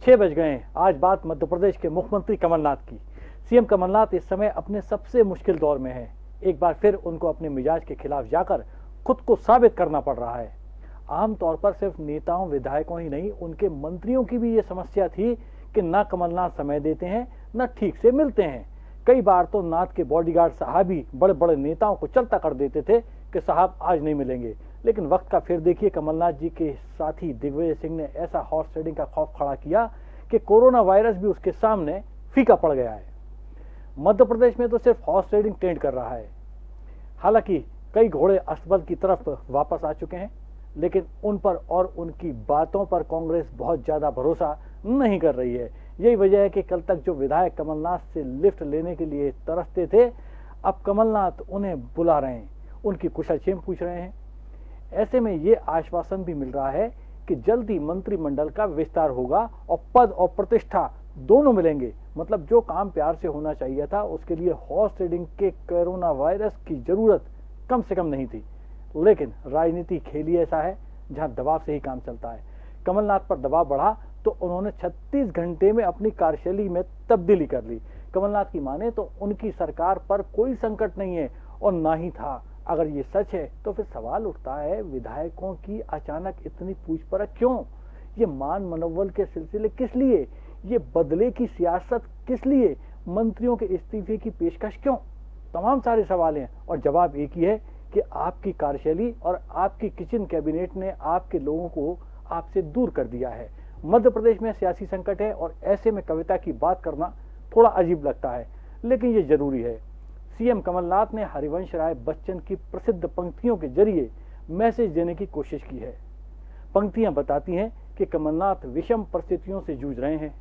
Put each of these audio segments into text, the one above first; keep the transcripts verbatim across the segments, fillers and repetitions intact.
छह बज गए हैं। आज बात मध्य प्रदेश के मुख्यमंत्री कमलनाथ की। सीएम कमलनाथ इस समय अपने सबसे मुश्किल दौर में है। एक बार फिर उनको अपने मिजाज के खिलाफ जाकर खुद को साबित करना पड़ रहा है। आमतौर पर सिर्फ नेताओं विधायकों ही नहीं, उनके मंत्रियों की भी ये समस्या थी कि ना कमलनाथ समय देते हैं, ना ठीक से मिलते हैं। कई बार तो नाथ के बॉडीगार्ड साहब ही बड़े बड़े नेताओं को चलता कर देते थे कि साहब आज नहीं मिलेंगे। लेकिन वक्त का फिर देखिए, कमलनाथ जी के साथी दिग्विजय सिंह ने ऐसा हॉर्स ट्रेडिंग का खौफ खड़ा किया कि कोरोना वायरस भी उसके सामने फीका पड़ गया है। मध्य प्रदेश में तो सिर्फ हॉर्स ट्रेडिंग ट्रेंड कर रहा है। हालांकि कई घोड़े अस्तबल की तरफ वापस आ चुके हैं, लेकिन उन पर और उनकी बातों पर कांग्रेस बहुत ज्यादा भरोसा नहीं कर रही है। यही वजह है कि कल तक जो विधायक कमलनाथ से लिफ्ट लेने के लिए तरसते थे, अब कमलनाथ उन्हें बुला रहे हैं, उनकी कुशलक्षेम पूछ रहे हैं। ऐसे में ये आश्वासन भी मिल रहा है कि जल्दी मंत्रिमंडल का विस्तार होगा और पद और प्रतिष्ठा दोनों मिलेंगे। मतलब जो काम प्यार से होना चाहिए था, उसके लिए हॉर्स ट्रेडिंग के कोरोना वायरस की जरूरत कम से कम नहीं थी। लेकिन राजनीति खेल ही ऐसा है जहां दबाव से ही काम चलता है। कमलनाथ पर दबाव बढ़ा तो उन्होंने छत्तीस घंटे में अपनी कार्यशैली में तब्दीली कर ली। कमलनाथ की माने तो उनकी सरकार पर कोई संकट नहीं है और ना ही था। अगर ये सच है तो फिर सवाल उठता है, विधायकों की अचानक इतनी पूछपरछ क्यों? ये मान मनोबल के सिलसिले किस लिए? ये बदले की सियासत किस लिए? मंत्रियों के इस्तीफे की पेशकश क्यों? तमाम सारे सवाल हैं और जवाब एक ही है कि आपकी कार्यशैली और आपकी किचन कैबिनेट ने आपके लोगों को आपसे दूर कर दिया है। मध्य प्रदेश में सियासी संकट है और ऐसे में कविता की बात करना थोड़ा अजीब लगता है, लेकिन ये जरूरी है। सीएम कमलनाथ ने हरिवंश राय बच्चन की प्रसिद्ध पंक्तियों के जरिए मैसेज देने की कोशिश की है। पंक्तियां बताती हैं कि कमलनाथ विषम परिस्थितियों से जूझ रहे हैं।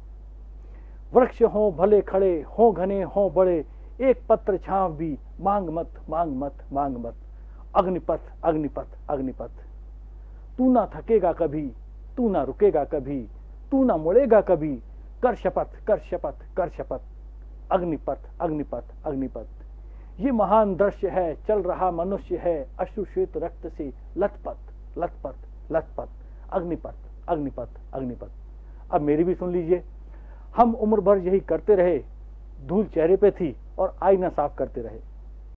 वृक्ष हो भले खड़े, हो घने हो बड़े, एक पत्र छांव भी मांग मत मांग मत मांग मत। अग्निपथ अग्निपथ अग्निपथ। तू ना थकेगा कभी, तू ना रुकेगा कभी, तू ना मुड़ेगा कभी, कर शपथ कर शपथ कर शपथ। अग्निपथ अग्निपथ अग्निपथ। ये महान दृश्य है, चल रहा मनुष्य है, अश्रुश्वेत रक्त से लथपथ लथपथ लथपथ। अग्निपथ अग्निपथ अग्निपथ। अब मेरी भी सुन लीजिए। हम उम्र भर यही करते रहे, धूल चेहरे पे थी और आईना साफ करते रहे।